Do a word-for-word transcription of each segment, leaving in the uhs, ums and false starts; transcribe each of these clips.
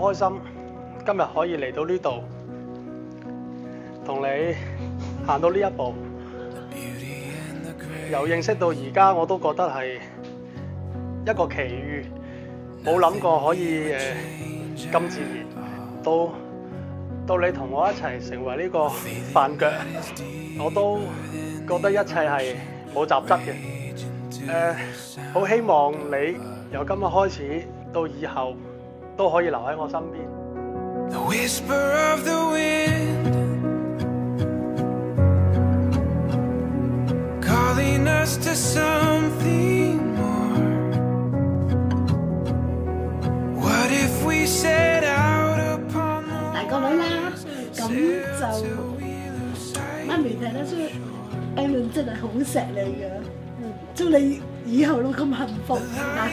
開心，今日可以嚟到呢度，同你行到呢一步，由認識到而家，我都覺得係一個奇遇，冇諗過可以誒咁、呃、自然，到到你同我一齊成為呢個飯腳，我都覺得一切係冇雜質嘅。誒、呃，好希望你由今日開始到以後都可以留喺我身邊。The whisper of the wind, calling us to something more. What if we set out upon the 大個女啦，咁就媽咪睇得出 Aaron 真係好錫你嘅，祝你以後都咁幸福啊！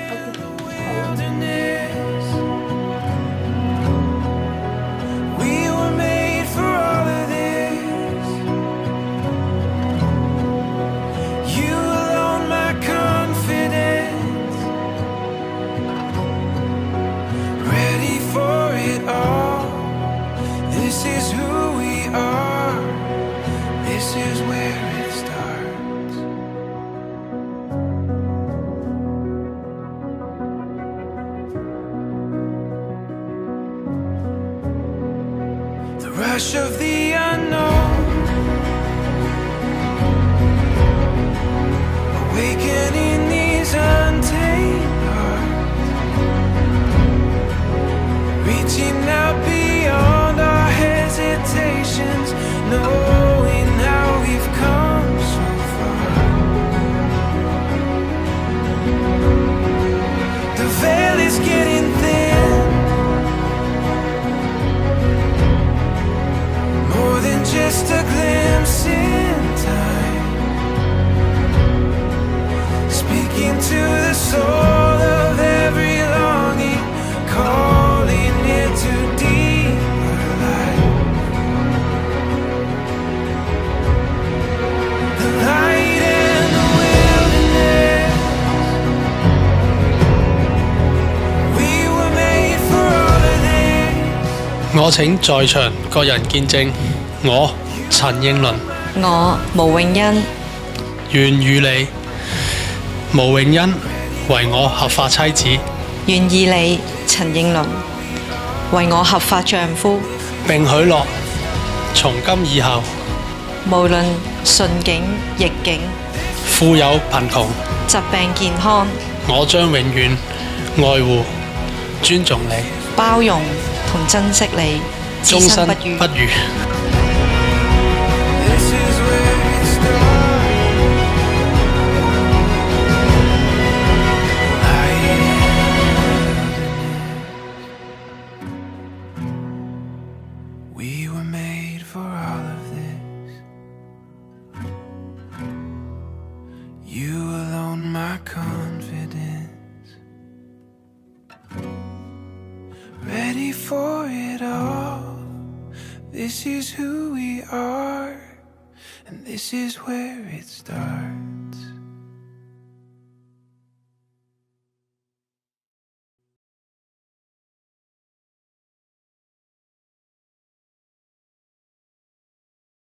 Rush of the unknown, awakening these untamed hearts, reaching out beyond our hesitations, knowing how we've come so far. The veil is getting thin, just a glimpse in time, speaking to the soul of every longing, calling it to deeper life. The light and the wilderness, we were made for all of this. 我請在場各人見證。我陳應倫， 我毛詠欣， 願與你毛詠欣為我合法妻子， 願意你陳應倫為我合法丈夫， 並許諾從今以後， 無論順境逆境， 富有貧窮， 疾病健康， 我將永遠愛護、尊重你， 包容同珍惜你，終身不渝。不渝 We were made for all of this. You alone, my confidence. Ready for it all. This is who we are, and this is where it starts.